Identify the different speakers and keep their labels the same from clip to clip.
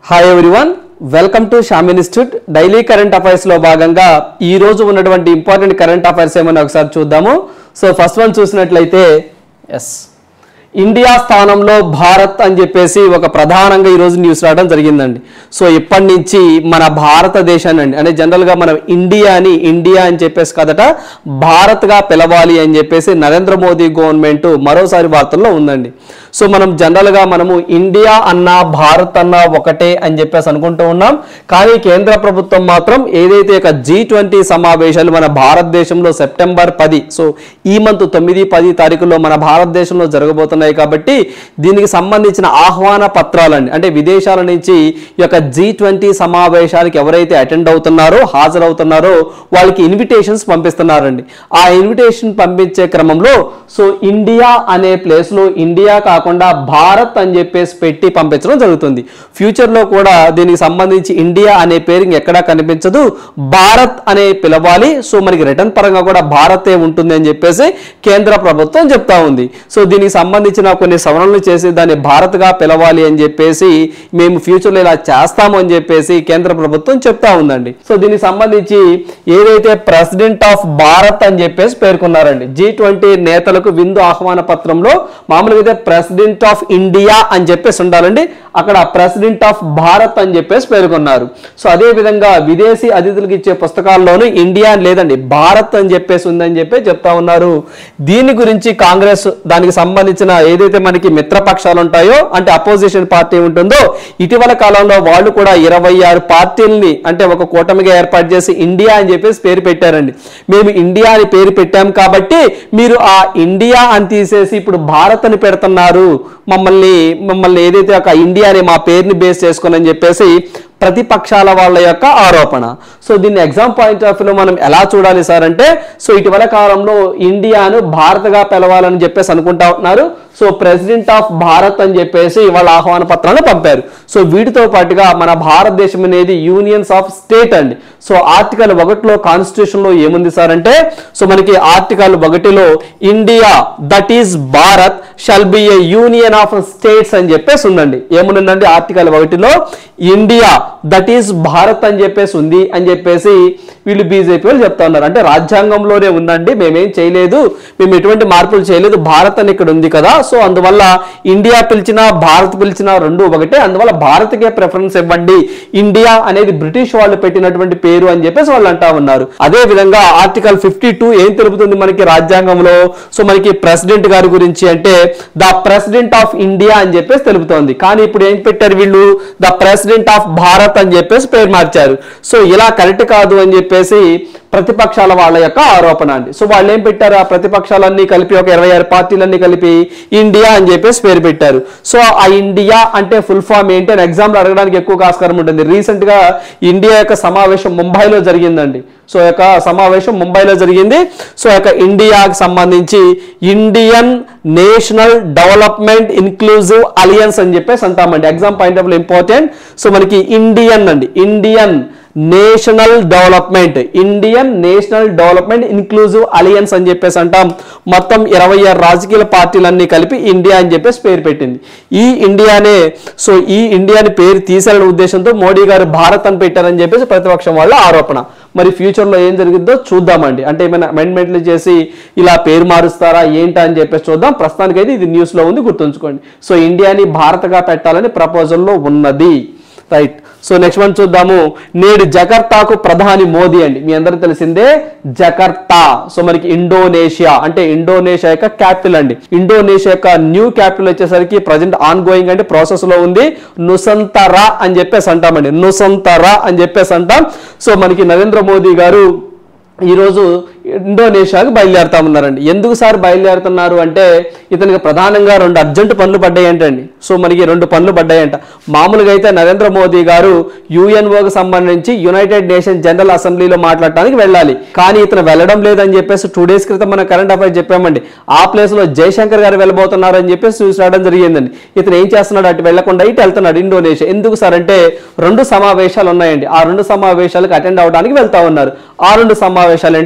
Speaker 1: Hi everyone, welcome to Sham institute. Daily current affairs లో భాగంగా ఈ రోజు ఉన్నటువంటి ఇంపార్టెంట్ కరెంట్ అఫైర్స్ ఏమైనా ఒకసారి చూద్దాము. సో ఫస్ట్ వన్ చూసినట్లయితే ఇండియా స్థానంలో భారత్ అని చెప్పేసి ఒక ప్రధానంగా ఈరోజు న్యూస్ రావడం జరిగిందండి. సో ఇప్పటి నుంచి మన భారతదేశాన్ని అంటే జనరల్గా మనం ఇండియా అని చెప్పేసి కదట భారత్గా పిలవాలి అని చెప్పేసి నరేంద్ర మోదీ గవర్నమెంట్ మరోసారి వార్తల్లో ఉందండి. సో మనం జనరల్గా మనము ఇండియా అన్నా భారత్ అన్నా ఒకటే అని చెప్పేసి అనుకుంటూ ఉన్నాం. కానీ కేంద్ర ప్రభుత్వం మాత్రం ఏదైతే ఒక G20 సమావేశాలు మన భారతదేశంలో సెప్టెంబర్ 10, సో ఈ మంత్ 9-10 తారీఖుల్లో మన భారతదేశంలో జరగబోతున్నాయి కాబట్టి దీనికి సంబంధించిన ఆహ్వాన పత్రాలండి అంటే విదేశాల నుంచి ఈ యొక్క G20 సమావేశానికి ఎవరైతే అటెండ్ అవుతున్నారో హాజరవుతున్నారో వాళ్ళకి ఇన్విటేషన్స్ పంపిస్తున్నారండి. ఆ ఇన్విటేషన్ పంపించే క్రమంలో సో ఇండియా అనే ప్లేస్లో ఇండియా కాకుండా భారత్ అని చెప్పేసి పెట్టి పంపించడం జరుగుతుంది. ఫ్యూచర్లో కూడా దీనికి సంబంధించి ఇండియా అనే పేరు ఎక్కడా కనిపించదు, భారత్ అనే పిలవాలి. సో మనకి రిటర్న్ పరంగా కూడా భారతే ఉంటుంది అని చెప్పేసి కేంద్ర ప్రభుత్వం చెప్తా ఉంది. సో దీనికి సంబంధించిన కొన్ని సవరణలు చేసి దాన్ని భారత్గా పిలవాలి అని చెప్పేసి మేము ఫ్యూచర్లో ఇలా చేస్తాము అని చెప్పేసి కేంద్ర ప్రభుత్వం చెప్తా ఉందండి. సో దీనికి సంబంధించి ఏదైతే ప్రెసిడెంట్ ఆఫ్ భారత్ అని చెప్పేసి పేర్కొన్నారండి. G20 నేతలకు విందు ఆహ్వాన పత్రంలో మామూలుగా అయితే ప్రెసిడెంట్ ఆఫ్ ఇండియా అని చెప్పేసి ఉండాలండి, అక్కడ ప్రెసిడెంట్ ఆఫ్ భారత్ అని చెప్పేసి పేర్కొన్నారు. సో అదే విధంగా విదేశీ అతిథులకు ఇచ్చే పుస్తకాల్లోనూ ఇండియా లేదండి భారత్ అని చెప్పేసి ఉందని చెప్పి చెప్తా ఉన్నారు. దీని గురించి కాంగ్రెస్ దానికి సంబంధించిన ఏదైతే మనకి మిత్రపక్షాలు ఉంటాయో అంటే అపోజిషన్ పార్టీ ఉంటుందో ఇటీవల కాలంలో వాళ్ళు కూడా 26 పార్టీలని అంటే ఒక కూటమిగా ఏర్పాటు చేసి ఇండియా అని చెప్పేసి పేరు పెట్టారండి. మేము ఇండియా అని పేరు పెట్టాం కాబట్టి మీరు ఆ ఇండియా అని తీసేసి ఇప్పుడు భారత్ అని పెడుతున్నారు, మమ్మల్ని ఏదైతే ఒక ఇండియా అని మా పేరుని బేస్ చేసుకుని అని చెప్పేసి ప్రతిపక్షాల వాళ్ళ యొక్క ఆరోపణ. సో దీన్ని ఎగ్జామ్ పాయింట్ ఆఫ్ వ్యూలో మనం ఎలా చూడాలి సార్ అంటే సో ఇటీవల కాలంలో ఇండియాను భారత్గా పిలవాలని చెప్పేసి అనుకుంటా ఉన్నారు. సో ప్రెసిడెంట్ ఆఫ్ భారత్ అని చెప్పేసి వాళ్ళ ఆహ్వాన పత్రాలను పంపారు. సో వీటితో పాటుగా మన భారతదేశం అనేది యూనియన్స్ ఆఫ్ స్టేట్ అండి. సో ఆర్టికల్ 1లో కాన్స్టిట్యూషన్లో ఏముంది సార్ అంటే సో మనకి ఆర్టికల్ 1లో India that is Bharat shall be a union of states అని చెప్పేసి ఉందండి. ఏముందండి ఆర్టికల్ 1లో ఇండియా దట్ ఈస్ భారత్ అని చెప్పేసి ఉంది అని చెప్పేసి వీళ్ళు బీజేపీ వాళ్ళు చెప్తా ఉన్నారు. అంటే రాజ్యాంగంలోనే ఉందండి, మేమేం చేయలేదు, మేము ఎటువంటి మార్పులు చేయలేదు, భారత్ అని ఇక్కడ ఉంది కదా, సో అందువల్ల ఇండియా పిలిచినా భారత్ పిలిచినా రెండు ఒకటే, అందువల్ల భారత్కే ప్రిఫరెన్స్ ఇవ్వండి, ఇండియా అనేది బ్రిటిష్ వాళ్ళు పెట్టినటువంటి పేరు అని చెప్పేసి వాళ్ళు అంటా ఉన్నారు. అదే విధంగా ఆర్టికల్ 52 ఏం తెలుపుతుంది మనకి రాజ్యాంగంలో సో మనకి ప్రెసిడెంట్ గారి గురించి అంటే ద ప్రెసిడెంట్ ఆఫ్ ఇండియా అని చెప్పేసి తెలుపుతోంది. కానీ ఇప్పుడు ఏం పెట్టారు వీళ్ళు ద ప్రెసిడెంట్ ఆఫ్ భారత్ అని చెప్పేసి పేరు మార్చారు. సో ఇలా కరెక్ట్ కాదు అని చెప్పేసి ప్రతిపక్షాల వాళ్ళ యొక్క ఆరోపణ అండి. సో వాళ్ళు ఏం పెట్టారు, ఆ ప్రతిపక్షాలన్నీ కలిపి ఒక 26 పార్టీలన్నీ కలిపి ఇండియా అని చెప్పేసి పేరు పెట్టారు. సో ఆ ఇండియా అంటే ఫుల్ ఫామ్ ఏంటి అని ఎగ్జామ్లో అడగడానికి ఎక్కువ ఆస్కారం ఉంటుంది. రీసెంట్ గా ఇండియా యొక్క సమావేశం ముంబైలో జరిగిందండి. సో యొక్క సమావేశం ముంబైలో జరిగింది. సో యొక్క ఇండియాకి సంబంధించి Indian national development inclusive alliance అని చెప్పేసి అంటామండి. Exam point of view important. So మనకి ఇండియన్ అండి, Indian national development inclusive alliance అని చెప్పేసి అంటాం. మొత్తం 26 రాజకీయ పార్టీలన్నీ కలిపి ఇండియా అని చెప్పేసి పేరు పెట్టింది. ఈ ఇండియాని పేరు తీసేయాలనే ఉద్దేశంతో మోడీ గారు భారత్ అని పెట్టారని చెప్పేసి ప్రతిపక్షం వాళ్ళ ఆరోపణ. మరి ఫ్యూచర్లో ఏం జరిగిద్దో చూద్దామండి. అంటే ఏమైనా అమెండ్మెంట్లు చేసి ఇలా పేరు మారుస్తారా ఏంటా అని చెప్పేసి చూద్దాం. ప్రస్తుతానికైతే ఇది న్యూస్లో ఉంది, గుర్తుంచుకోండి. సో ఇండియాని భారత్గా పెట్టాలని ప్రపోజల్లో ఉన్నది, రైట్. సో నెక్స్ట్ వన్ చూద్దాము. నేడు జకర్తాకు ప్రధాని మోదీ అండి. మీ అందరికీ తెలిసిందే జకర్తా. సో మనకి ఇండోనేషియా అంటే ఇండోనేషియా యొక్క క్యాపిటల్ అండి. ఇండోనేషియా యొక్క న్యూ క్యాపిటల్ వచ్చేసరికి ప్రజెంట్ ఆన్ గోయింగ్ అంటే ప్రాసెస్ లో ఉంది. నుసంతరా అని చెప్పేసి అంటామండి, నుసంతరా అని చెప్పేసి అంటాం. సో మనకి నరేంద్ర మోదీ గారు ఈరోజు ఇండోనేషియాకి బయలుదేరుతా ఉన్నారండి. ఎందుకు సార్ బయలుదేరుతున్నారు అంటే ఇతనికి ప్రధానంగా 2 అర్జెంట్ పనులు పడ్డాయంటండి. సో మనకి 2 పనులు పడ్డాయంట. మామూలుగా అయితే నరేంద్ర మోదీ గారు UNOకి సంబంధించి యునైటెడ్ నేషన్ జనరల్ అసెంబ్లీలో మాట్లాడటానికి వెళ్ళాలి. కానీ ఇతను వెళ్ళడం లేదని చెప్పేసి 2 days క్రితం మన కరెంట్ అఫైర్స్ చెప్పామండి. ఆ ప్లేస్ లో జయశంకర్ గారు వెళ్ళబోతున్నారు అని చెప్పేసి చూసాడడం జరిగిందండి. ఇతను ఏం చేస్తున్నాడు, అటు వెళ్లకుండా ఇటు వెళ్తున్నాడు ఇండోనేషియా. ఎందుకు సార్ అంటే 2 సమావేశాలు ఉన్నాయండి. ఆ 2 సమావేశాలకు అటెండ్ అవడానికి వెళ్తా ఉన్నారు. ఆ 2 సమావేశాలు ఏంటో చూద్దాం.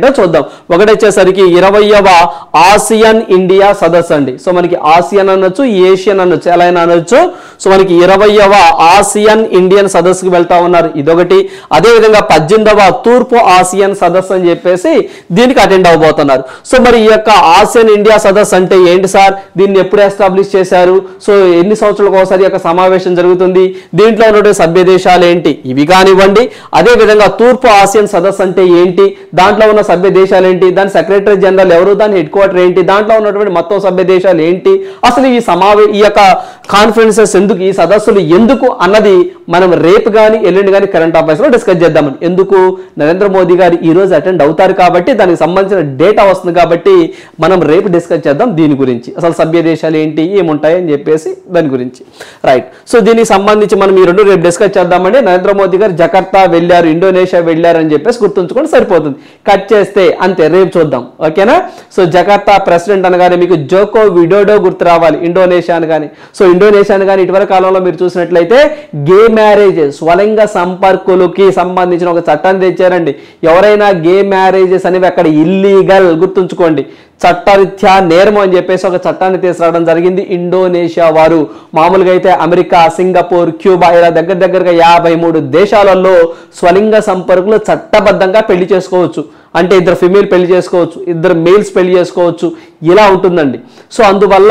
Speaker 1: ఒకటి వచ్చేసరికి 20వ ఆసియన్ ఇండియా సదస్సు అండి. సో మనకి ఆసియన్ అనొచ్చు, ఏషియన్ అనొచ్చు, ఎలా అయినా అనొచ్చు. సో మనకి 20వ ఆసియన్ ఇండియన్ సదస్సుకి వెళ్తా ఉన్నారు, ఇదొకటి. అదేవిధంగా 18వ తూర్పు ఆసియన్ సదస్సు అని చెప్పేసి దీనికి అటెండ్ అవబోతున్నారు. సో మరి ఈ యొక్క ఆసియన్ ఇండియా సదస్సు అంటే ఏంటి సార్, దీన్ని ఎప్పుడు ఎస్టాబ్లిష్ చేశారు, సో ఎన్ని సంవత్సరాలకు ఒకసారి యొక్క సమావేశం జరుగుతుంది, దీంట్లో ఉన్నటువంటి సభ్య దేశాలు ఏంటి, ఇవి కానివ్వండి. అదేవిధంగా తూర్పు ఆసియన్ సదస్సు అంటే ఏంటి, దాంట్లో ఉన్న సభ్య దేశాలు ఏంటి, దాని సెక్రటరీ జనరల్ ఎవరు, దాని హెడ్ క్వార్టర్ ఏంటి, దాంట్లో ఉన్నటువంటి మొత్తం సభ్య దేశాలు ఏంటి, అసలు ఈ యొక్క కాన్ఫరెన్సెస్ ఎందుకు, ఈ సదస్సులు ఎందుకు అన్నది మనం రేపు కానీ ఎల్లుండి కానీ కరెంట్ అఫైర్స్ లో డిస్కస్ చేద్దామని. ఎందుకు, నరేంద్ర మోదీ గారు ఈ రోజు అటెండ్ అవుతారు కాబట్టి, దానికి సంబంధించిన డేటా వస్తుంది కాబట్టి మనం రేపు డిస్కస్ చేద్దాం దీని గురించి, అసలు సభ్య దేశాలు ఏంటి, ఏముంటాయి అని చెప్పేసి దాని గురించి. రైట్. సో దీనికి సంబంధించి మనం ఈ రెండు రేపు డిస్కస్ చేద్దామండి. నరేంద్ర మోదీ గారు జకర్తా వెళ్ళారు, ఇండోనేషియా వెళ్ళారు అని చెప్పేసి గుర్తుంచుకొని సరిపోతుంది. కట్ చేస్తే అంతే, రేపు చూద్దాం, ఓకేనా. సో జకర్తా ప్రెసిడెంట్ అనగానే మీకు జోకో విడోడో గుర్తు రావాలి, ఇండోనేషియా అనగానే. సో ఇండోనేషియా అనగానే ఇటీవల కాలంలో మీరు చూసినట్లయితే గే మ్యారేజెస్, స్వలింగ సంపర్కులకి సంబంధించిన ఒక చట్టాన్ని తెచ్చారండి. ఎవరైనా గే మ్యారేజెస్ అనేవి అక్కడ ఇల్లీగల్, గుర్తుంచుకోండి, చట్టరీత్యా నేరం అని చెప్పేసి ఒక చట్టాన్ని తీసుకురావడం జరిగింది ఇండోనేషియా వారు. మామూలుగా అయితే అమెరికా, సింగపూర్, క్యూబా ఇలా దగ్గరగా 53 దేశాలలో స్వలింగ సంపర్కులు చట్టబద్ధంగా పెళ్లి చేసుకోవచ్చు. అంటే ఇద్దరు ఫిమేల్ పెళ్లి చేసుకోవచ్చు, ఇద్దరు మేల్స్ పెళ్లి చేసుకోవచ్చు, ఇలా ఉంటుందండి. సో అందువల్ల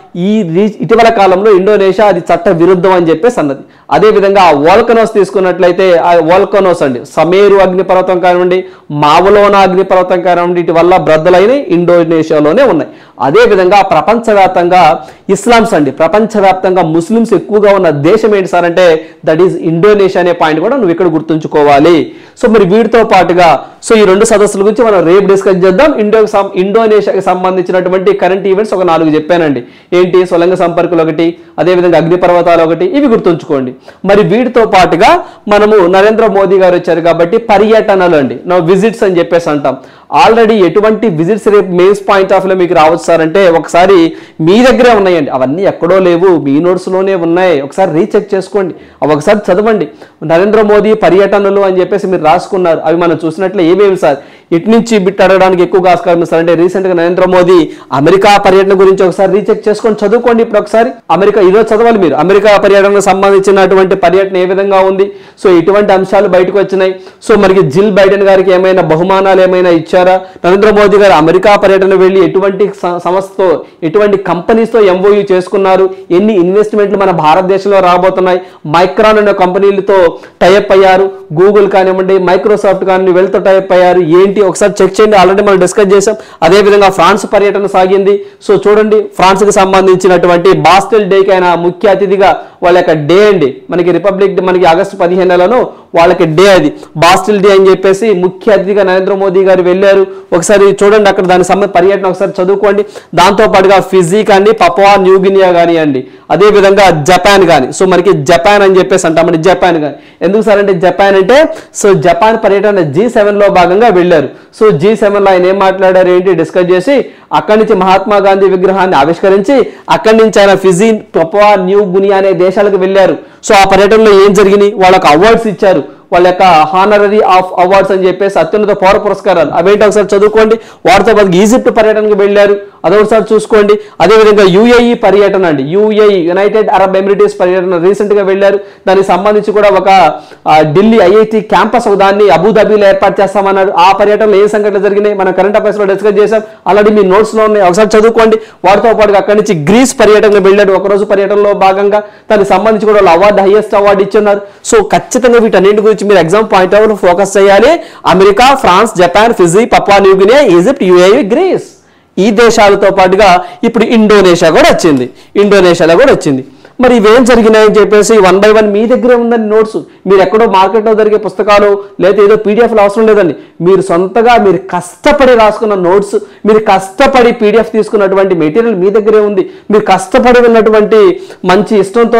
Speaker 1: ఇటీవల కాలంలో ఇండోనేషియా అది చట్ట విరుద్ధం అని చెప్పేసి అన్నది. అదేవిధంగా ఆ వోల్కనోస్ తీసుకున్నట్లయితే, ఆ వోల్కనోస్ అండి, సమేరు అగ్నిపర్వతం కానివ్వండి, మావలోనా అగ్నిపర్వతం కానివ్వండి, ఇటు వల్ల బ్రద్దలైన ఇండోనేషియాలోనే ఉన్నాయి. అదేవిధంగా ప్రపంచవ్యాప్తంగా ఇస్లామ్స్ అండి, ప్రపంచవ్యాప్తంగా ముస్లిమ్స్ ఎక్కువగా ఉన్న దేశం ఏంటి సార్ అంటే దట్ ఈజ్ ఇండోనేషియా అనే పాయింట్ కూడా నువ్వు ఇక్కడ గుర్తుంచుకోవాలి. సో మరి వీటితో పాటుగా సో ఈ రెండు సదస్సుల గురించి మనం రేపు డిస్కస్ చేద్దాం. ఇండోనేషియాకి సంబంధించినటువంటి కరెంట్ ఈవెంట్స్ ఒక 4 చెప్పానండి. ఏంటి, స్వలింగ సంపర్కులు ఒకటి, అదేవిధంగా అగ్నిపర్వతాలు ఒకటి, ఇవి గుర్తుంచుకోండి. మరి వీటితో పాటుగా మనము నరేంద్ర మోదీ గారు వచ్చారు కాబట్టి పర్యటనలు అండి, విజిట్స్ అని చెప్పేసి అంటాం. ఆల్రెడీ ఎటువంటి విజిట్స్ రేపు మెయిన్స్ పాయింట్ ఆఫ్ లో మీకు రావచ్చు సార్ అంటే ఒకసారి మీ దగ్గరే ఉన్నాయండి, అవన్నీ ఎక్కడో లేవు, మీ నోట్స్లోనే ఉన్నాయి, ఒకసారి రీచెక్ చేసుకోండి, అవి ఒకసారి చదవండి. నరేంద్ర మోదీ పర్యటనలు అని చెప్పేసి మీరు రాసుకున్నారు, అవి మనం చూసినట్లే ఏమేమి సార్, ఇటు నుంచి బిట్ అడగడానికి ఎక్కువగా ఆస్కారం సార్ అంటే రీసెంట్గా నరేంద్ర మోదీ అమెరికా పర్యటన గురించి ఒకసారి రీచెక్ చేసుకొని చదువుకోండి. ఇప్పుడు ఒకసారి అమెరికా ఈరోజు చదవాలి మీరు, అమెరికా పర్యటనకు సంబంధించినటువంటి పర్యటన ఏ విధంగా ఉంది, సో ఇటువంటి అంశాలు బయటకు వచ్చినాయి. సో మరి జిల్ బైడెన్ గారికి ఏమైనా బహుమానాలు ఏమైనా ఇచ్చారా, నరేంద్ర మోదీ గారు అమెరికా పర్యటన వెళ్ళి ఎటువంటి సంస్థతో, ఎటువంటి కంపెనీస్తో ఎంఓయూ చేసుకున్నారు, ఎన్ని ఇన్వెస్ట్మెంట్లు మన భారతదేశంలో రాబోతున్నాయి, మైక్రాన్ అనే కంపెనీలతో టైఅప్ అయ్యారు, గూగుల్ కానివ్వండి, మైక్రోసాఫ్ట్ కానివ్వండి, వీళ్ళతో టైఅప్ అయ్యారు, ఏంటి ఒకసారి చెక్ చేయండి. ఆల్రెడీ మనం డిస్కస్ చేసాం. అదేవిధంగా ఫ్రాన్స్ పర్యటన సాగింది. సో చూడండి, ఫ్రాన్స్కి సంబంధించినటువంటి బాస్టెల్ డేకి ఆయన ముఖ్య అతిథిగా, వాళ్ళ యొక్క డే అండి, మనకి రిపబ్లిక్ డే, మనకి ఆగస్టు 15 వాళ్ళకి డే, అది బాస్టెల్ డే అని చెప్పేసి ముఖ్య అతిథిగా నరేంద్ర మోదీ గారు వెళ్ళారు. ఒకసారి చూడండి అక్కడ దానికి సంబంధించిన పర్యటన ఒకసారి చదువుకోండి. దాంతో పాటుగా ఫిజీ కానీ, పపువా న్యూగినియా కానివ్వండి, అదేవిధంగా జపాన్ కానీ. సో మనకి జపాన్ అని చెప్పేసి అంటామండి, జపాన్ కానీ. ఎందుకు సార్ అంటే జపాన్ అంటే సో జపాన్ పర్యటన G7లో భాగంగా వెళ్ళారు. సో G7లో ఆయన ఏం మాట్లాడారు ఏంటి డిస్కస్ చేసి, అక్కడి నుంచి మహాత్మా గాంధీ విగ్రహాన్ని ఆవిష్కరించి అక్కడి నుంచి ఆయన ఫిజీ, పపువా న్యూ గునియా అనే దేశాలకు వెళ్ళారు. సో ఆ పర్యటనలో ఏం జరిగినాయి, వాళ్ళకి అవార్డ్స్ ఇచ్చారు, వాళ్ళ యొక్క హానరీ ఆఫ్ అవార్డ్స్ అని చెప్పేసి అత్యున్నత పౌర పురస్కారాలు, అవేంటి ఒకసారి చదువుకోండి. వాటితో పాటు ఈజిప్ట్ పర్యటనకు వెళ్ళారు, అదొకసారి చూసుకోండి. అదేవిధంగా యుఏఈ పర్యటన అండి, యుఏఈ యునైటెడ్ అరబ్ ఎమిరేట్స్ పర్యటన రీసెంట్గా వెళ్ళారు. దానికి సంబంధించి కూడా ఒక ఢిల్లీ ఐఐటి క్యాంపస్ దాన్ని అబుదాబీలో ఏర్పాటు చేస్తామన్నారు. ఆ పర్యటనలో ఏ సంఘటనలు జరిగినాయి మనం కరెంట్ అఫైర్స్లో డిస్కస్ చేశాం, ఆల్రెడీ మీ నోట్స్లో ఉన్నాయి, ఒకసారి చదువుకోండి. వాటితో పాటుగా అక్కడి నుంచి గ్రీస్ పర్యటనకు వెళ్ళారు, ఒకరోజు పర్యటనలో భాగంగా. దానికి సంబంధించి కూడా వాళ్ళు అవార్డు, హైయెస్ట్ అవార్డు ఇచ్చున్నారు. సో ఖచ్చితంగా వీటన్నింటి గురించి మీరు ఎగ్జామ్ పాయింట్ ఆఫ్ ఫోకస్ చేయాలి. America, France, Japan, Fiji, Papua New Guinea, Egypt, UAE, Greece, ఈ దేశాలతో పాటుగా ఇప్పుడు ఇండోనేషియా కూడా వచ్చింది, ఇండోనేషియాలో కూడా వచ్చింది. మరి ఇవేం జరిగినాయని చెప్పేసి 1 by 1 మీ దగ్గరే ఉందండి నోట్స్. మీరు ఎక్కడో మార్కెట్లో దొరికే పుస్తకాలు లేదా ఏదో పీడిఎఫ్లు అవసరం లేదండి. మీరు సొంతగా మీరు కష్టపడి రాసుకున్న నోట్స్, మీరు కష్టపడి పీడిఎఫ్ తీసుకున్నటువంటి మెటీరియల్ మీ దగ్గరే ఉంది. మీరు కష్టపడి ఉన్నటువంటి మంచి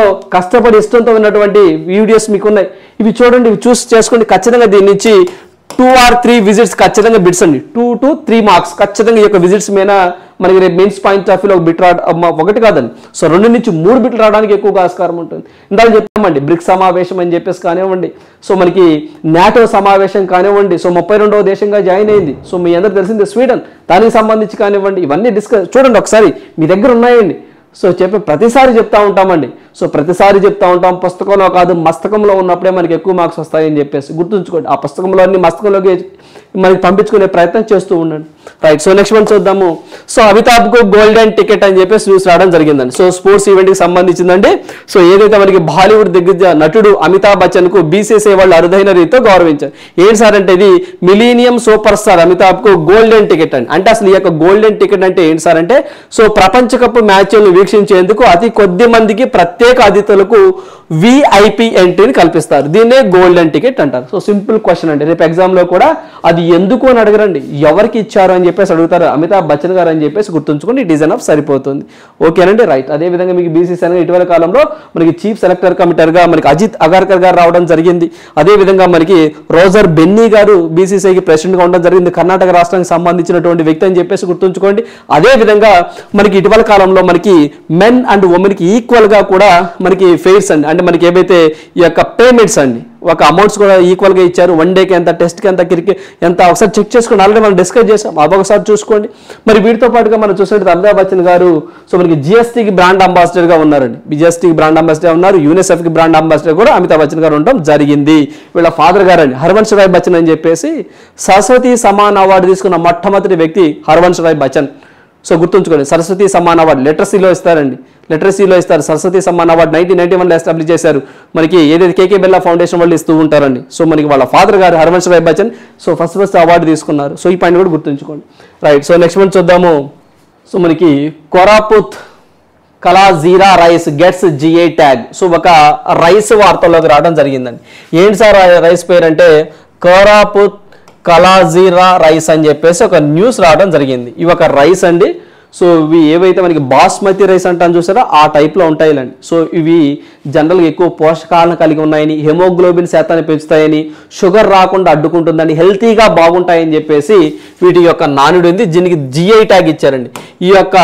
Speaker 1: ఇష్టంతో ఉన్నటువంటి వీడియోస్ మీకున్నాయి. ఇవి చూడండి, ఇవి చూసి చేసుకోండి. ఖచ్చితంగా దీని నుంచి 2 or 3 విజిట్స్ ఖచ్చితంగా బిట్స్ అండి, 2 to 3 మార్క్స్ ఖచ్చితంగా ఈ యొక్క విజిట్స్ మీద మనకి రేపు మెయిన్స్ పాయింట్ ఆఫ్ వ్యూలో ఒక బిట్ ఒకటి కాదండి, సో 2 నుంచి 3 బిట్లు రావడానికి ఎక్కువగా ఆస్కారం ఉంటుంది. ఇందాక చెప్పామండి బ్రిక్స్ సమావేశం అని చెప్పేసి కానివ్వండి, సో మనకి నాటో సమావేశం కానివ్వండి, సో 32వ దేశంగా జాయిన్ అయింది. సో మీ అందరికి తెలిసింది స్వీడన్, దానికి సంబంధించి కానివ్వండి, ఇవన్నీ డిస్కస్ చూడండి ఒకసారి మీ దగ్గర ఉన్నాయండి. సో ప్రతిసారి చెప్తా ఉంటామండి, సో ప్రతిసారి చెప్తా ఉంటాం, పుస్తకంలో కాదు మస్తకంలో ఉన్నప్పుడే మనకి ఎక్కువ మార్క్స్ వస్తాయని చెప్పేసి గుర్తుంచుకోండి. ఆ పుస్తకంలో అన్ని మస్తకంలోకి మనకి పంపించుకునే ప్రయత్నం చేస్తూ ఉండండి. రైట్, సో నెక్స్ట్ వన్ చూద్దాము. సో అమితాబ్కు గోల్డెన్ టికెట్ అని చెప్పేసి న్యూస్ రావడం జరిగిందండి. సో స్పోర్ట్స్ ఈవెంట్కి సంబంధించిందండి. సో ఏదైతే మనకి బాలీవుడ్ దిగ్గజ నటుడు అమితాబ్ బచ్చన్కు బీసీసీఐ వాళ్ళు అరుదైన రీతితో గౌరవించారు. ఏంటి సార్ అంటే ఇది మిలీనియం సూపర్ స్టార్ అమితాబ్కు గోల్డెన్ టికెట్ అండి. అంటే అసలు ఈ యొక్క గోల్డెన్ టికెట్ అంటే ఏంటి సార్ అంటే, సో ప్రపంచ కప్ మ్యాచ్లను వీక్షించేందుకు అతి కొద్ది మందికి ప్రత్యేక అతిథులకు విఐపి ఎంట్రీని కల్పిస్తారు. దీన్నే గోల్డెన్ టికెట్ అంటారు. సో సింపుల్ క్వశ్చన్ అండి, రేపు ఎగ్జామ్లో కూడా అది ఎందుకు అని అడగరండి, ఎవరికి ఇచ్చారు అని చెప్పేసి అడుగుతారు, అమితాబ్ బచ్చన్ గారు అని చెప్పేసి గుర్తుంచుకోండి. ఇట్ ఈజ్ ఎనఫ్, సరిపోతుంది. ఓకేనండి, రైట్. అదేవిధంగా మీకు బీసీసీఐ ఇటీవల కాలంలో మనకి చీఫ్ సెలెక్టర్ కమిటీగా మనకి అజిత్ అగర్కర్ గారు రావడం జరిగింది. అదేవిధంగా మనకి రోజర్ బెన్నీ గారు బీసీసీఐకి ప్రెసిడెంట్గా ఉండడం జరిగింది, కర్ణాటక రాష్ట్రానికి సంబంధించినటువంటి వ్యక్తి అని చెప్పేసి గుర్తుంచుకోండి. అదేవిధంగా మనకి ఇటీవల కాలంలో మనకి మెన్ అండ్ ఉమెన్కి ఈక్వల్గా కూడా మనకి ఫెయిర్స్ అండి, అంటే మనకి ఏవైతే ఈ యొక్క పేమెంట్స్ అండి, ఒక అమౌంట్స్ కూడా ఈక్వల్గా ఇచ్చారు. 1 డేకి ఎంత, టెస్ట్కి ఎంత, క్రికెట్ ఎంత, ఒకసారి చెక్ చేసుకోండి. ఆల్రెడీ మనం డిస్కస్ చేసాం, అదొకసారి చూసుకోండి. మరి వీటితో పాటుగా మనం చూసినట్టు అమితాబ్ బచ్చన్ గారు సో మనకి జిఎస్టీకి బ్రాండ్ అంబాసిడర్గా ఉన్నారండి, జిఎస్టీకి బ్రాండ్ అంబాసిడర్ ఉన్నారు, యూనిసెఫ్కి బ్రాండ్ అంబాసిడర్ కూడా అమితాబ్ బచ్చన్ గారు ఉండడం జరిగింది. వీళ్ళ ఫాదర్ గారు అండి హర్వంశ్ రాయ్ బచ్చన్ అని చెప్పేసి సరస్వతి సమాన్ అవార్డు తీసుకున్న మొట్టమొదటి వ్యక్తి హర్వంశ్ రాయ్ బచ్చన్. సో గుర్తుంచుకోండి, సరస్వతి సమాన్ అవార్డు లిటరసీలో ఇస్తారండి, లిటరసీలో ఇస్తారు. సరస్వతి సమ్మాన్ అవార్డు 1991లో ఎస్టాబ్లిష్ చేశారు. మనకి ఏదైతే కేకే బిర్లా ఫౌండేషన్ వాళ్ళు ఇస్తూ ఉంటారండి. సో మనకి వాళ్ళ ఫాదర్ గారు Harvansh Rai Bachchan so first award తీసుకున్నారు. సో ఈ పాయింట్ కూడా గుర్తుంచుకోండి. రైట్, సో నెక్స్ట్ వన్ చూద్దాము. సో మనకి Koraput Kalajeera rice gets GI tag. So ఒక రైస్ వార్తల్లోకి రావడం జరిగిందండి. ఏంటి సార్ రైస్ పేరు అంటే కోరాపుత్ కలాజీరా రైస్ అని చెప్పేసి ఒక న్యూస్ రావడం జరిగింది. ఇవి ఒక రైస్ అండి. సో ఇవి ఏవైతే మనకి బాస్మతి రైస్ అంటాను చూసారా, ఆ టైప్లో ఉంటాయిలండి. సో ఇవి జనరల్గా ఎక్కువ పోషకాలను కలిగి ఉన్నాయని, హెమోగ్లోబిన్ శాతాన్ని పెంచుతాయని, షుగర్ రాకుండా అడ్డుకుంటుందని, హెల్తీగా బాగుంటాయని చెప్పేసి వీటి యొక్క నానుడు ఉంది. దీనికి జిఐ ట్యాగ్ ఇచ్చారండి. ఈ యొక్క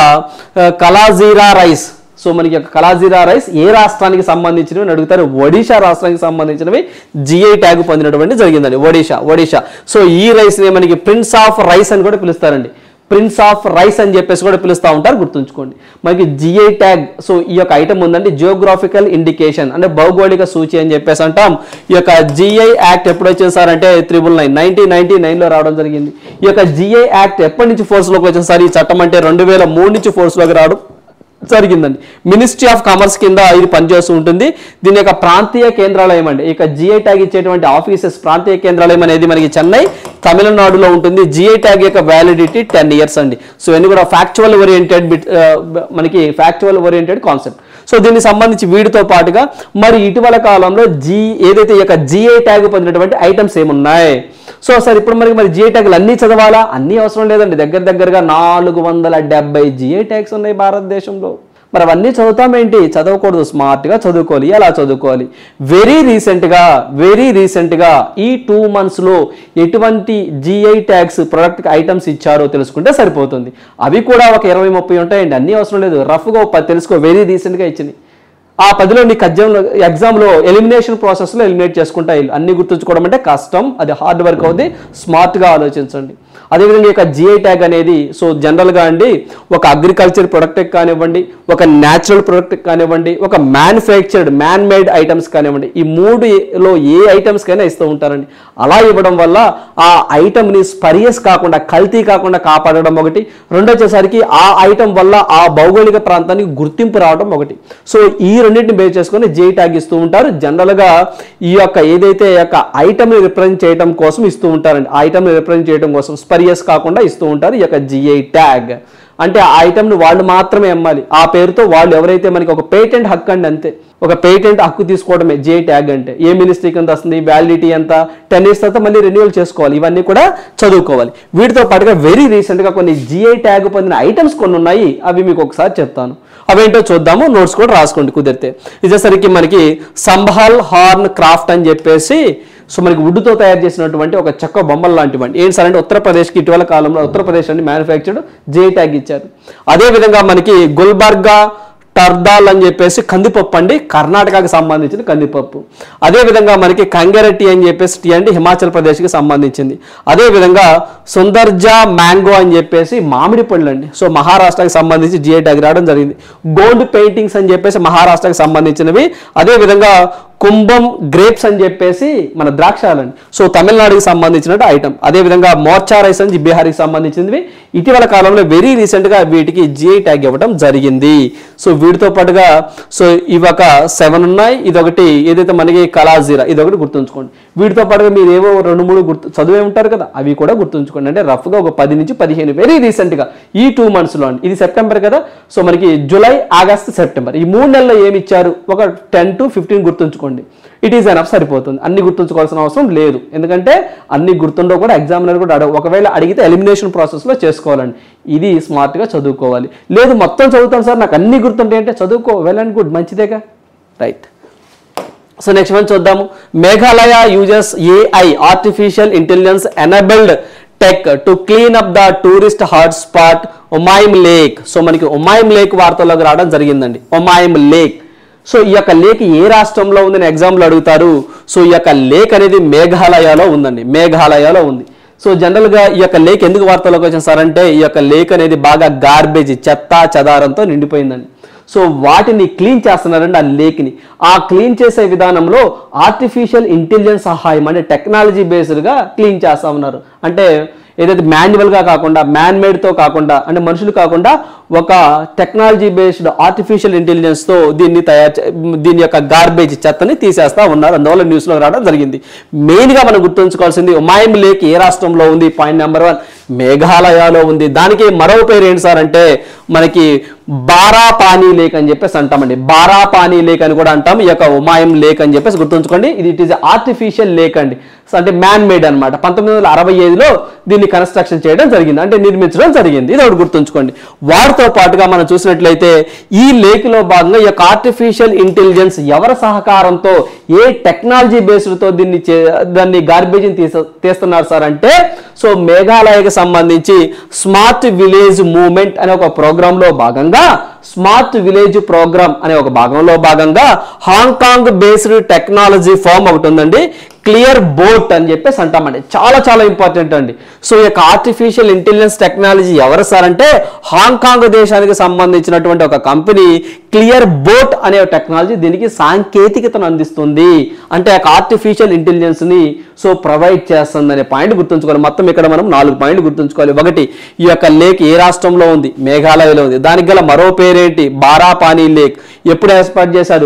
Speaker 1: కలాజీరా రైస్, సో మనకి యొక్క కలాజీరా రైస్ ఏ రాష్ట్రానికి సంబంధించినవి అని అడుగుతారు, ఒడిషా రాష్ట్రానికి సంబంధించినవి జిఐ ట్యాగ్ పొందినటువంటి జరిగిందండి, ఒడిషా. సో ఈ రైస్ని మనకి ప్రిన్స్ ఆఫ్ రైస్ అని కూడా పిలుస్తారండి, ప్రిన్స్ ఆఫ్ రైస్ అని చెప్పేసి కూడా పిలుస్తూ ఉంటారు, గుర్తుంచుకోండి. మనకి జిఐ ట్యాగ్, సో ఈ యొక్క ఐటమ్ ఉందండి, జియోగ్రాఫికల్ ఇండికేషన్ అంటే భౌగోళిక సూచి అని చెప్పేసి అంటాం. ఈ యొక్క జిఐ యాక్ట్ ఎప్పుడు వచ్చింది సార్ అంటే 1999లో రావడం జరిగింది. ఈ యొక్క జిఐ యాక్ట్ ఎప్పటి నుంచి ఫోర్స్లోకి వచ్చింది సార్, ఈ చట్టం అంటే 2003 నుంచి ఫోర్స్లోకి రావడం జరిగిందండి. మినిస్ట్రీ ఆఫ్ కామర్స్ కింద ఇది పనిచేస్తూ ఉంటుంది. దీని యొక్క ప్రాంతీయ కేంద్రాలయం అండి, ఇక జిఐ ట్యాగ్ ఇచ్చేటువంటి ఆఫీసెస్ ప్రాంతీయ కేంద్రాలయం అనేది మనకి చెన్నై, తమిళనాడులో ఉంటుంది. జిఐ ట్యాగ్ యొక్క వ్యాలిడిటీ 10 years అండి. సో ఇవన్నీ కూడా ఫ్యాక్చువల్ ఓరియంటెడ్ కాన్సెప్ట్. సో దీనికి సంబంధించి వీటితో పాటుగా మరి ఇటీవల కాలంలో ఏదైతే ఈ యొక్క జిఐ ట్యాగ్ పొందినటువంటి ఐటమ్స్ ఏమున్నాయి. సో సార్ ఇప్పుడు మరి జిఐ ట్యాగ్లు అన్నీ చదవాలా, అన్నీ అవసరం లేదండి. దగ్గరగా 470 జిఐ ట్యాగ్స్ ఉన్నాయి భారతదేశంలో. మరి అవన్నీ చదువుతామేంటి, చదవకూడదు, స్మార్ట్గా చదువుకోవాలి. ఎలా చదువుకోవాలి, వెరీ రీసెంట్గా ఈ 2 monthsలో ఎటువంటి జిఐ ట్యాగ్స్ ప్రొడక్ట్ ఐటమ్స్ ఇచ్చారో తెలుసుకుంటే సరిపోతుంది. అవి కూడా ఒక 20-30 ఉంటాయండి, అన్నీ అవసరం లేదు. రఫ్గా 10 తెలుసుకో, వెరీ రీసెంట్గా ఇచ్చినాయి. ఆ 10లో నీకు ఎగ్జామ్లో ఎలిమినేషన్ ప్రాసెస్లో ఎలిమినేట్ చేసుకుంటాయి. అన్ని గుర్తుంచుకోవడం అంటే కష్టం, అది హార్డ్ వర్క్ అవుతుంది, స్మార్ట్గా ఆలోచించండి. అదేవిధంగా ఇక జిఐ ట్యాగ్ అనేది సో జనరల్గా అండి ఒక అగ్రికల్చర్ ప్రొడక్ట్ కానివ్వండి, ఒక న్యాచురల్ ప్రొడక్ట్ కానివ్వండి, ఒక మ్యానుఫ్యాక్చర్డ్ మ్యాన్ మేడ్ ఐటమ్స్ కానివ్వండి, ఈ 3లో ఏ ఐటమ్స్కైనా ఇస్తూ ఉంటారండి. అలా ఇవ్వడం వల్ల ఆ ఐటమ్ని స్పరియస్ కాకుండా, కల్తీ కాకుండా కాపాడడం ఒకటి, రెండో వచ్చేసరికి ఆ ఐటమ్ వల్ల ఆ భౌగోళిక ప్రాంతానికి గుర్తింపు రావడం ఒకటి. సో ఈ రెండింటిని బేస్ చేసుకొని జిఐ ట్యాగ్ ఇస్తూ ఉంటారు. జనరల్గా ఈ యొక్క ఏదైతే ఐటమ్ని రిప్రజెంట్ చేయడం కోసం ఇస్తూ ఉంటారండి, ఆ ఐటమ్ని రిప్రజెంట్ చేయడం కోసం స్పరియస్ కాకుండా ఇస్తూ ఉంటారు ఈ యొక్క జిఐ ట్యాగ్. అంటే ఆ ఐటమ్ని వాళ్ళు మాత్రమే అమ్మాలి, ఆ పేరుతో వాళ్ళు ఎవరైతే మనకి ఒక పేటెంట్ హక్కు అండి, అంతే ఒక పేటెంట్ హక్కు తీసుకోవడమే జిఐ ట్యాగ్ అంటే. ఏ మినిస్ట్రీకి ఎంత వస్తుంది, వ్యాలిడిటీ ఎంత, 10 years తర్వాత మళ్ళీ రెన్యూవల్ చేసుకోవాలి, ఇవన్నీ కూడా చదువుకోవాలి. వీటితో పాటుగా వెరీ రీసెంట్గా కొన్ని జిఐ ట్యాగ్ పొందిన ఐటమ్స్ కొన్ని ఉన్నాయి, అవి మీకు ఒకసారి చెప్తాను. అవేంటో చూద్దాము, నోట్స్ కూడా రాసుకోండి కుదిరితే. ఇదేసరికి మనకి సంభాల్ హార్న్ క్రాఫ్ట్ అని చెప్పేసి సో మనకి వుడ్తో తయారు చేసినటువంటి ఒక చెక్క బొమ్మల లాంటివండి. ఏంటి సార్ అంటే ఉత్తరప్రదేశ్కి ఇటీవల కాలంలో ఉత్తరప్రదేశ్ అని మ్యానుఫ్యాక్చర్డ్ జిఐ ట్యాగ్ ఇచ్చారు. అదేవిధంగా మనకి గుల్బర్గా టర్దాల్ అని చెప్పేసి కందిపప్పు అండి, కర్ణాటకకి సంబంధించిన కందిపప్పు. అదేవిధంగా మనకి కంగెరటి అని చెప్పేసి టీ అండి, హిమాచల్ ప్రదేశ్కి సంబంధించింది. అదేవిధంగా సుందర్జా మ్యాంగో అని చెప్పేసి మామిడి పళ్ళు అండి, సో మహారాష్ట్రకి సంబంధించి జిఐ ట్యాగ్ రావడం జరిగింది. గోల్డ్ పెయింటింగ్స్ అని చెప్పేసి మహారాష్ట్రకి సంబంధించినవి. అదేవిధంగా కుంభం గ్రేప్స్ అని చెప్పేసి మన ద్రాక్షాలండి, సో తమిళనాడుకి సంబంధించిన ఐటమ్. అదేవిధంగా మోర్చా రైస్ అని బీహార్కి సంబంధించినవి. ఇటీవల కాలంలో వెరీ రీసెంట్గా వీటికి జిఐ ట్యాగ్ ఇవ్వడం జరిగింది. సో వీటితో పాటుగా సో ఇవి ఒక 7 ఉన్నాయి. ఇదొకటి ఏదైతే మనకి కలాజీరా, ఇదొకటి గుర్తుంచుకోండి. వీటితో పాటుగా మీరు ఏవో 2-3 చదివే ఉంటారు కదా, అవి కూడా గుర్తుంచుకోండి. అంటే రఫ్గా ఒక 10 నుంచి 15 వెరీ రీసెంట్గా ఈ 2 monthsలో అండి. ఇది సెప్టెంబర్ కదా, సో మనకి జూలై, ఆగస్ట్, సెప్టెంబర్ ఈ 3 నెలల్లో ఏమి ఇచ్చారు, ఒక 10 to 15 గుర్తుంచుకోండి. ఇట్ ఈస్ ఎనఫ్, సరిపోతుంది. అన్ని గుర్తుంచుకోవాల్సిన అవసరం లేదు, ఎందుకంటే అన్ని గుర్తుండవు కూడా, ఎగ్జామినర్ కూడా ఒకవేళ అడిగితే ఎలిమినేషన్ ప్రాసెస్లో చేసుకోవాలండి. ఇది స్మార్ట్గా చదువుకోవాలి. లేదు మొత్తం చదువుతాను సార్ నాకు అన్ని గుర్తుంటాయి అంటే చదువుకో, వెల్ అండ్ గుడ్, మంచిదేగా, రైట్. సో నెక్స్ట్ వన్ చూద్దాము. Meghalaya uses AI artificial intelligence enabled tech to clean up the tourist hot spot Umiam lake. So మనకి ఉమాయిమ్ లేక్ వార్తల్లోకి రావడం జరిగిందండి. ఉమాయిమ్ లేక్, సో ఈ యొక్క లేక్ ఏ రాష్ట్రంలో ఉందని ఎగ్జామ్లో అడుగుతారు. సో ఈ యొక్క లేక్ అనేది మేఘాలయలో ఉందండి, మేఘాలయలో ఉంది. సో జనరల్గా ఈ యొక్క లేక్ ఎందుకు వార్తలోకి వచ్చింది సార్ అంటే, ఈ యొక్క లేక్ అనేది బాగా గార్బేజ్, చెత్త చెదారంతో నిండిపోయిందండి. సో వాటిని క్లీన్ చేస్తున్నారండి, ఆ లేక్ని. ఆ క్లీన్ చేసే విధానంలో ఆర్టిఫిషియల్ ఇంటెలిజెన్స్ సహాయం అంటే టెక్నాలజీ బేస్డ్గా క్లీన్ చేస్తా ఉన్నారు. అంటే ఏదైతే మాన్యువల్గా కాకుండా, మ్యాన్ మేడ్తో కాకుండా, అంటే మనుషులు కాకుండా ఒక టెక్నాలజీ బేస్డ్ ఆర్టిఫిషియల్ ఇంటెలిజెన్స్తో దీని యొక్క గార్బేజ్ చెత్తని తీసేస్తా ఉన్నారు. అందువల్ల న్యూస్లో రావడం జరిగింది. మెయిన్గా మనం గుర్తుంచుకోవాల్సింది ఉమాయిమ్ లేక్ ఏ రాష్ట్రంలో ఉంది, పాయింట్ నెంబర్ 1 మేఘాలయలో ఉంది. దానికి మరో పేరు ఏంటి సార్ అంటే మనకి బారాపానీ లేక్ అని చెప్పేసి అంటామండి. బారాపానీ లేక్ అని కూడా అంటాం. ఈ యొక్క ఉమాయిమ్ లేక్ అని చెప్పేసి గుర్తుంచుకోండి. ఇది ఇట్ ఈస్ ఆర్టిఫిషియల్ లేక్ అండి, అంటే మ్యాన్ మేడ్ అనమాట. 1965లో దీన్ని కన్స్ట్రక్షన్ చేయడం జరిగింది, అంటే నిర్మించడం జరిగింది. ఇది ఒకటి గుర్తుంచుకోండి. వాటితో పాటుగా మనం చూసినట్లయితే ఈ లేక్లో భాగంగా ఈ యొక్క ఆర్టిఫిషియల్ ఇంటెలిజెన్స్ ఎవరి సహకారంతో, ఏ టెక్నాలజీ బేస్డ్తో దాన్ని గార్బేజ్ని తీస్తున్నారు సార్ అంటే, సో మేఘాలయకి సంబంధించి స్మార్ట్ విలేజ్ మూవ్మెంట్ అనే ఒక ప్రోగ్రాంలో భాగంగా, స్మార్ట్ విలేజ్ ప్రోగ్రామ్ అనే ఒక భాగంలో భాగంగా హాంకాంగ్ బేస్డ్ టెక్నాలజీ ఫామ్ ఒకటి ఉందండి, క్లియర్ బోట్ అని చెప్పేసి అంటామండి. చాలా చాలా ఇంపార్టెంట్ అండి. సో ఈ యొక్క ఆర్టిఫిషియల్ ఇంటెలిజెన్స్ టెక్నాలజీ ఎవరు సార్ అంటే హాంకాంగ్ దేశానికి సంబంధించినటువంటి ఒక కంపెనీ క్లియర్ బోట్ అనే టెక్నాలజీ దీనికి సాంకేతికతను అందిస్తుంది. అంటే ఆ ఆర్టిఫిషియల్ ఇంటెలిజెన్స్ని సో ప్రొవైడ్ చేస్తుంది అనే పాయింట్ గుర్తుంచుకోవాలి. మొత్తం ఇక్కడ మనం 4 పాయింట్లు గుర్తుంచుకోవాలి. ఒకటి, ఈ యొక్క లేక్ ఏ రాష్ట్రంలో ఉంది, మేఘాలయలో ఉంది. దానికి గల మరో పేరేంటి, బారాపానీ లేక్. ఎప్పుడు ఏర్పాటు చేశారు,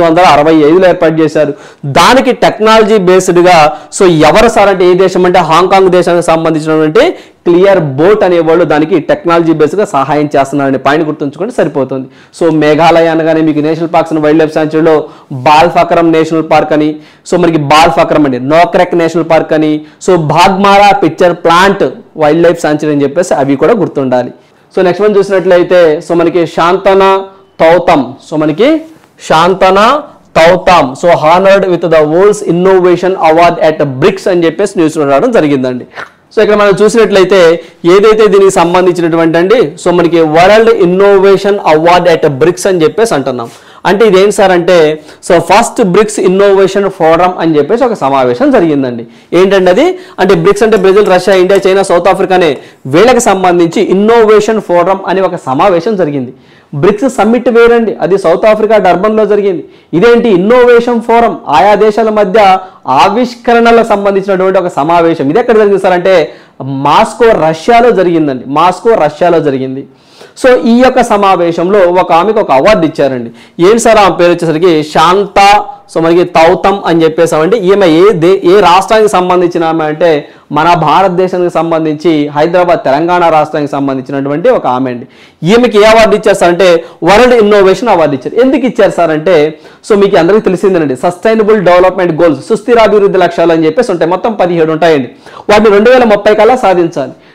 Speaker 1: 1965లో ఏర్పాటు చేశారు. దానికి టెక్నాలజీ బేస్డ్గా సో ఎవరు సార్ అంటే ఏ దేశం అంటే హాంకాంగ్ దేశానికి సంబంధించినటువంటి క్లియర్ బోట్ అనేవాళ్ళు దానికి టెక్నాలజీ బేస్గా సహాయం చేస్తున్నారనే పాయింట్ గుర్తుంచుకుంటే సరిపోతుంది. సో మేఘాలయ అనగానే మీకు national parks and wild life సాంచురీలో బాల్ఫక్రమ్ నేషనల్ పార్క్ అని, సో మనకి బాల్ఫక్రమ్ అండి, నోక్రెక్ నేషనల్ పార్క్ అని, so Baghmara picture plant wild life sanctuary అని చెప్పేసి అవి కూడా గుర్తుండాలి. సో నెక్స్ట్ వన్ చూసినట్లయితే సో మనకి శాంతనా తౌతమ్, సో మనకి Shantana Tautam so honoured with the world's innovation award at BRICS అని చెప్పేసి న్యూస్లో రావడం జరిగిందండి. సో ఇక్కడ మనం చూసినట్లయితే ఏదైతే దీనికి సంబంధించినటువంటి అండి, సో మనకి world innovation award at BRICS అని చెప్పేసి అంటున్నాం. అంటే ఇదేంటి సార్ అంటే so first BRICS innovation forum అని చెప్పేసి ఒక సమావేశం జరిగిందండి. ఏంటంటే అది అంటే బ్రిక్స్ అంటే Brazil, Russia, India, China, south Africa అనే వీళ్ళకి సంబంధించి ఇన్నోవేషన్ ఫోరం అనే ఒక సమావేశం జరిగింది. బ్రిక్స్ సమ్మిట్ వేరండి, అది సౌత్ ఆఫ్రికా డర్బన్లో జరిగింది. ఇదేంటి ఇన్నోవేషన్ ఫోరం, ఆయా దేశాల మధ్య ఆవిష్కరణలకు సంబంధించినటువంటి ఒక సమావేశం. ఇది ఎక్కడ జరిగింది సార్ అంటే మాస్కో రష్యాలో జరిగిందండి, మాస్కో రష్యాలో జరిగింది. సో ఈ యొక్క సమావేశంలో ఒక ఆమెకు ఒక అవార్డు ఇచ్చారండి. ఏంటి సార్ ఆమె పేరు వచ్చేసరికి శాంతా సో మనకి తౌతమ్ అని చెప్పేసామండి. ఈమె ఏ రాష్ట్రానికి సంబంధించిన ఆమె అంటే మన భారతదేశానికి సంబంధించి హైదరాబాద్ తెలంగాణ రాష్ట్రానికి సంబంధించినటువంటి ఒక ఆమె అండి. ఈమెకి ఏ అవార్డు ఇచ్చారు సార్ అంటే వరల్డ్ ఇన్నోవేషన్ అవార్డు ఇచ్చారు. ఎందుకు ఇచ్చారు సార్ అంటే సో మీకు అందరికీ తెలిసిందేనండి, సస్టైనబుల్ డెవలప్మెంట్ గోల్స్, సుస్థిరాభివృద్ధి లక్ష్యాలు అని చెప్పేసి ఉంటాయి. మొత్తం 17 ఉంటాయండి. వాటిని 2030 కల్లా సాధించాలి.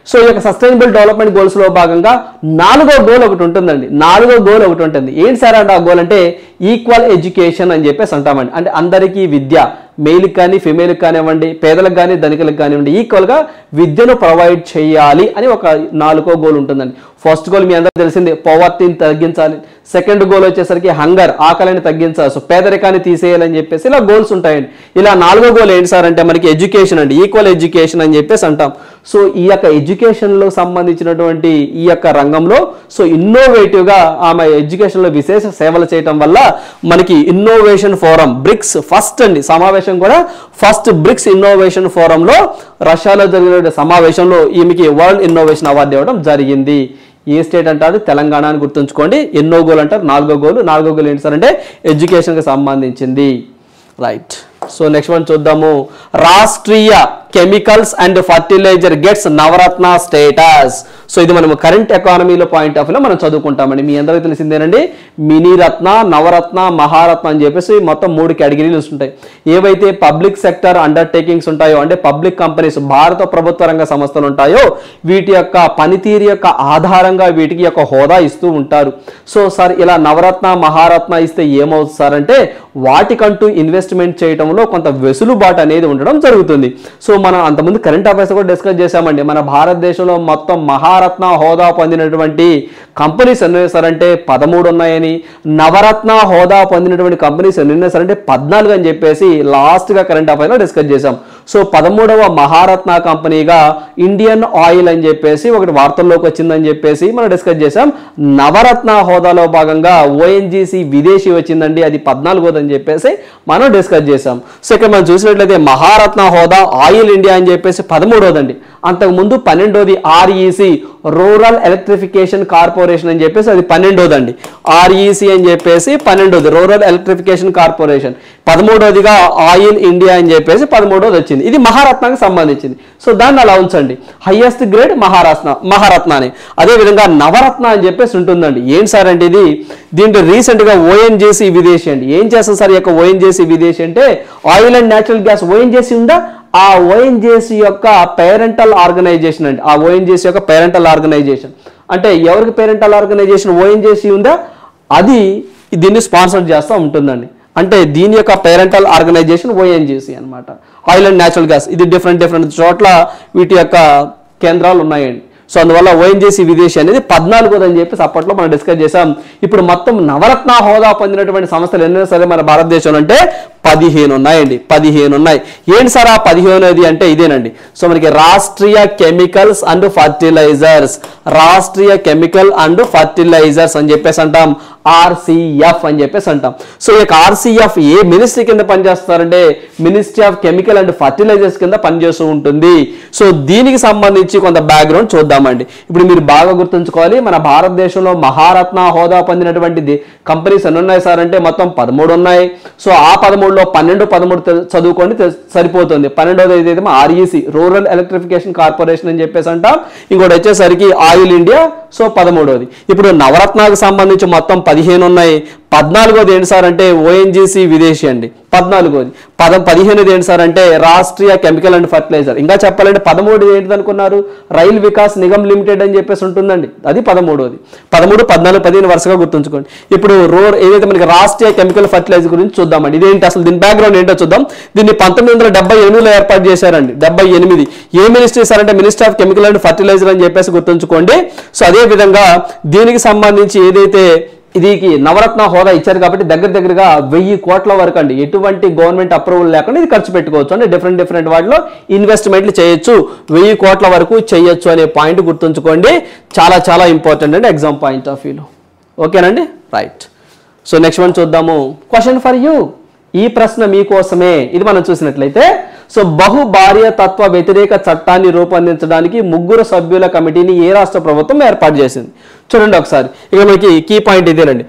Speaker 1: సో ఈ యొక్క సస్టైనబుల్ డెవలప్మెంట్ గోల్స్ లో భాగంగా 4వ గోల్ ఒకటి ఉంటుందండి. 4వ గోల్ ఒకటి ఉంటుంది. ఏంటి సార్ అంటే ఆ గోల్ అంటే ఈక్వల్ ఎడ్యుకేషన్ అని చెప్పేసి అంటామండి. అంటే అందరికీ విద్య, మెయిల్కి కానీ ఫిమేల్కి కానివ్వండి, పేదలకు కానీ ధనికులకు కానివ్వండి, ఈక్వల్గా విద్యను ప్రొవైడ్ చేయాలి అని ఒక 4వ గోల్ ఉంటుందండి. ఫస్ట్ గోల్ మీ అందరూ తెలిసిందే, పవర్టీని తగ్గించాలి. సెకండ్ గోల్ వచ్చేసరికి హంగర్, ఆకలిని తగ్గించాలి. సో పేదరికాన్ని తీసేయాలని చెప్పేసి ఇలా గోల్స్ ఉంటాయండి. ఇలా 4వ గోల్ ఏంటి సార్ అంటే మనకి ఎడ్యుకేషన్ అండి, ఈక్వల్ ఎడ్యుకేషన్ అని చెప్పేసి అంటాం. సో ఈ యొక్క ఎడ్యుకేషన్లో సంబంధించినటువంటి ఈ యొక్క రంగంలో సో ఇన్నోవేటివ్గా ఆమె ఎడ్యుకేషన్లో విశేష సేవలు చేయటం వల్ల మనకి ఇన్నోవేషన్ ఫోరం బ్రిక్స్ ఫస్ట్ అండి సమావేశం కూడా ఫస్ట్ బ్రిక్స్ ఇన్నోవేషన్ ఫోరంలో రష్యాలో జరిగిన సమావేశంలో ఈమెకి వరల్డ్ ఇన్నోవేషన్ అవార్డు ఇవ్వడం జరిగింది. ఏ స్టేట్ అంటారు? తెలంగాణ అని గుర్తుంచుకోండి. ఎన్నో గోల్ అంటారు? 4వ గోల్. 4వ గోల్ ఏంటి సార్ అంటే ఎడ్యుకేషన్కి సంబంధించింది. రైట్. సో నెక్స్ట్ వన్ చూద్దాము. Rashtriya chemicals and fertilizer gets Navratna status. So ఇది మనం కరెంట్ ఎకానమీలో పాయింట్ ఆఫ్ వ్యూలో మనం చదువుకుంటామండి. మీ అందరికీ తెలిసిందేనండి, మినీ రత్న, నవరత్న, మహారత్న అని చెప్పేసి మొత్తం 3 కేటగిరీలు ఉంటాయి. ఏవైతే పబ్లిక్ సెక్టర్ అండర్టేకింగ్స్ ఉంటాయో అంటే పబ్లిక్ కంపెనీస్, భారత ప్రభుత్వ రంగ సంస్థలు ఉంటాయో వీటి యొక్క పనితీరు యొక్క ఆధారంగా వీటికి యొక్క హోదా ఇస్తూ ఉంటారు. సో సార్ ఇలా నవరత్న, మహారత్న ఇస్తే ఏమవుతుంది సార్ అంటే వాటికంటూ ఇన్వెస్ట్మెంట్ చేయడంలో కొంత వెసులుబాటు అనేది ఉండడం జరుగుతుంది. సో మనం అంతకుముందు కరెంట్ అఫైర్స్ కూడా డిస్కస్ చేశామండి. మన భారతదేశంలో మొత్తం మహారత్న హోదా పొందినటువంటి కంపెనీస్ ఎన్ని సార్ అంటే 13 ఉన్నాయని, నవరత్న హోదా పొందినటువంటి కంపెనీస్ ఎన్ని ఉన్నాయి సార్ అంటే 14 అని చెప్పేసి లాస్ట్గా కరెంట్ అఫైర్లో డిస్కస్ చేశాం. సో 13వ మహారత్న కంపెనీగా ఇండియన్ ఆయిల్ అని చెప్పేసి ఒకటి వార్తల్లోకి వచ్చిందని చెప్పేసి మనం డిస్కస్ చేశాం. నవరత్న హోదాలో భాగంగా ఓఎన్జీసీ విదేశీ వచ్చిందండి, అది 14వ అని చెప్పేసి మనం డిస్కస్ చేశాం. సో ఇక్కడ మనం చూసినట్లయితే మహారత్న హోదా ఆయిల్ ఇండియా అని చెప్పేసి 13వదండి. అంతకుముందు 12వది ఆర్ఈసి రూరల్ ఎలక్ట్రిఫికేషన్ కార్పొరేషన్ అని చెప్పేసి అది 12వదండి. ఆర్ఈసి అని చెప్పేసి 12వది రూరల్ ఎలక్ట్రిఫికేషన్ కార్పొరేషన్. 13వదిగా ఆయిల్ ఇండియా అని చెప్పేసి 13వది వచ్చింది. ఇది మహారత్నకి సంబంధించింది. సో దాన్ని అలా ఉంచండి. హైయెస్ట్ గ్రేడ్ మహారత్న అని. అదేవిధంగా నవరత్న అని చెప్పేసి ఉంటుందండి. ఏంటి సార్ అంటే ఇది దీంట్లో రీసెంట్గా ఓఎన్జీసీ విదేశీ అండి. ఏం చేస్తుంది సార్ ఈ యొక్క ఓఎన్జీసీ విదేశీ అంటే oil and natural gas ONGC ఉందా, ఆ ఓఎన్జీసీ యొక్క పేరెంటల్ ఆర్గనైజేషన్ అండి. ఆ ఓఎన్జీసీ యొక్క పేరెంటల్ ఆర్గనైజేషన్ అంటే ఎవరికి పేరెంటల్ ఆర్గనైజేషన్ ఓఎన్జీసీ ఉందా అది దీన్ని స్పాన్సర్ చేస్తూ ఉంటుందండి. అంటే దీని యొక్క పేరెంటల్ ఆర్గనైజేషన్ ఓఎన్జీసీ అనమాట. ఆయిల్ అండ్ న్యాచురల్ గ్యాస్ ఇది డిఫరెంట్ చోట్ల వీటి యొక్క కేంద్రాలు ఉన్నాయండి. సో అందువల్ల ఓఎన్జీసీ విదేశీ అనేది 14వది అని చెప్పేసి అప్పట్లో మనం డిస్కస్ చేసాం. ఇప్పుడు మొత్తం నవరత్న హోదా పొందినటువంటి సంస్థలు ఎన్నో సరే మన భారతదేశంలో అంటే 15 ఉన్నాయండి. 15 ఉన్నాయి. ఏంటి సార్ ఆ 15వది అంటే ఇదేనండి. సో మనకి Rashtriya chemicals and fertilizers, Rashtriya chemical and fertilizers అని చెప్పేసి అంటాం. ఆర్సీఎఫ్ అని చెప్పేసి అంటాం. సో ఈ యొక్క ఆర్సీఎఫ్ ఏ మినిస్ట్రీ కింద పనిచేస్తారంటే ministry of chemical and fertilizers కింద పనిచేస్తూ ఉంటుంది. సో దీనికి సంబంధించి కొంత బ్యాక్గ్రౌండ్ చూద్దామండి. ఇప్పుడు మీరు బాగా గుర్తుంచుకోవాలి, మన భారతదేశంలో మహారత్న హోదా పొందినటువంటి కంపెనీస్ ఎన్ని ఉన్నాయి సార్ అంటే మొత్తం 13 ఉన్నాయి. సో ఆ 13లో 12, 13 చదువుకోండి సరిపోతుంది. 12వది ఏదైతే ఆర్ఈసి రూరల్ ఎలక్ట్రిఫికేషన్ కార్పొరేషన్ అని చెప్పేసి అంటాం. ఇంకోటి వచ్చేసరికి ఆయిల్ ఇండియా. సో 13వది. ఇప్పుడు నవరత్నాకు సంబంధించి మొత్తం 15 ఉన్నాయి. 14వది ఏంటి సార్ అంటే ఓఎన్జీసీ విదేశీ అండి. 14వది. 15వది ఏంటి సార్ అంటే రాష్ట్రీయ కెమికల్ అండ్ ఫర్టిలైజర్. ఇంకా చెప్పాలంటే 13 ఏంటిది అనుకున్నారు, రైల్ వికాస్ నిగమ్ లిమిటెడ్ అని చెప్పేసి ఉంటుందండి. అది 13వది. 13, 14, 15 వరుసగా గుర్తుంచుకోండి. ఇప్పుడు ఏదైతే మనకి రాష్ట్రీయ కెమికల్ ఫర్టిలైజర్ గురించి చూద్దామండి. ఇదేంటి అసలు దీని బ్యాక్గ్రౌండ్ ఏంటో చూద్దాం. దీన్ని 1978లో ఏర్పాటు చేశారండి. 78 ఏ మినిస్ట్రీ సార్ అంటే minister of chemical and fertilizer అని చెప్పేసి గుర్తుంచుకోండి. సో అదే విధంగా దీనికి సంబంధించి ఏదైతే ఇదికి నవరత్న హోదా ఇచ్చారు కాబట్టి దగ్గరగా 1000 కోట్ల వరకు అండి ఎటువంటి గవర్నమెంట్ అప్రూవల్ లేకుండా ఇది ఖర్చు పెట్టుకోవచ్చు. అంటే డిఫరెంట్ వాటిలో ఇన్వెస్ట్మెంట్లు చేయొచ్చు. 1000 కోట్ల వరకు చేయొచ్చు అనే పాయింట్ గుర్తుంచుకోండి. చాలా ఇంపార్టెంట్ అండి ఎగ్జామ్ పాయింట్ ఆఫ్ వ్యూలో. ఓకేనండి, రైట్. సో నెక్స్ట్ వన్ చూద్దాము. క్వశ్చన్ ఫర్ యూ, ఈ ప్రశ్న మీకోసమే. ఇది మనం చూసినట్లయితే సో బహుభార్యతత్వ వ్యతిరేక చట్టాన్ని రూపొందించడానికి 3 సభ్యుల కమిటీని ఏ రాష్ట్ర ప్రభుత్వం ఏర్పాటు చేసింది? చూడండి ఒకసారి. ఇక మనకి కీ పాయింట్ ఇదేనండి,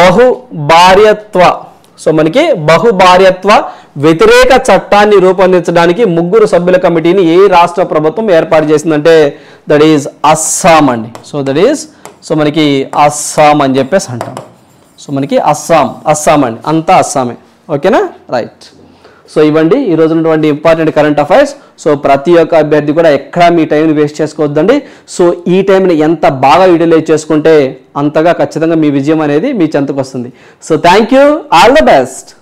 Speaker 1: బహుభార్యత్వ. సో మనకి బహుభార్యత్వ వ్యతిరేక చట్టాన్ని రూపొందించడానికి 3 సభ్యుల కమిటీని ఏ రాష్ట్ర ప్రభుత్వం ఏర్పాటు చేసిందంటే దట్ ఈజ్ అస్సాం అండి. సో మనకి అస్సాం అని చెప్పేసి అంటాం. సో మనకి అస్సాం అండి, అంతా అస్సామే. ఓకేనా, రైట్. సో ఇవ్వండి ఈ రోజు ఉన్నటువంటి ఇంపార్టెంట్ కరెంట్ అఫైర్స్. సో ప్రతి ఒక్క అభ్యర్థి కూడా ఎక్కడా మీ టైంని వేస్ట్ చేసుకోవద్దండి. సో ఈ టైంని ఎంత బాగా యూటిలైజ్ చేసుకుంటే అంతగా ఖచ్చితంగా మీ విజయం అనేది మీ చెంతకు వస్తుంది. So thank you, all the best.